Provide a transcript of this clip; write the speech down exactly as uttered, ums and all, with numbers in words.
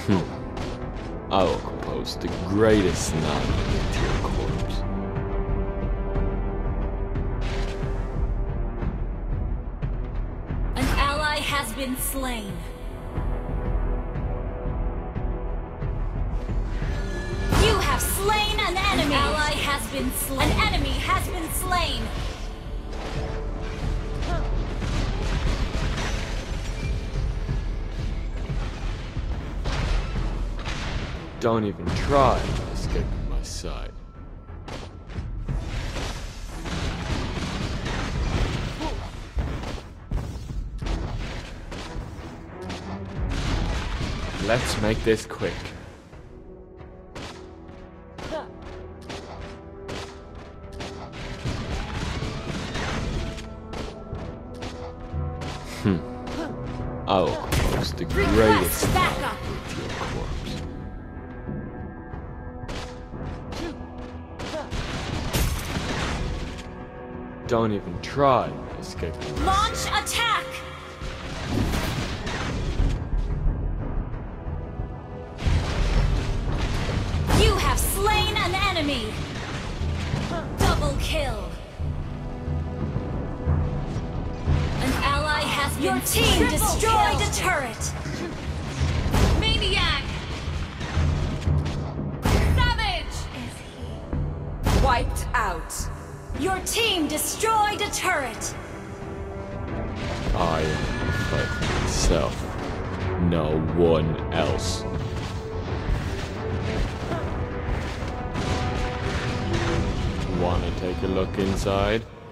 Hmm. I will compose the greatest tsunami into your corpse. An ally has been slain. You have slain an enemy! An ally has been slain. An enemy has been slain! Don't even try escaping my sight. Let's make this quick. Hmm. I will compose the greatest backup with your corpse. Don't even try escaping. Launch attack! You have slain an enemy! Double kill! An ally has been Your team destroyed a turret! Maniac! Savage! Is he wiped out? Your team destroyed a turret! I am fighting myself. No one else. Wanna take a look inside?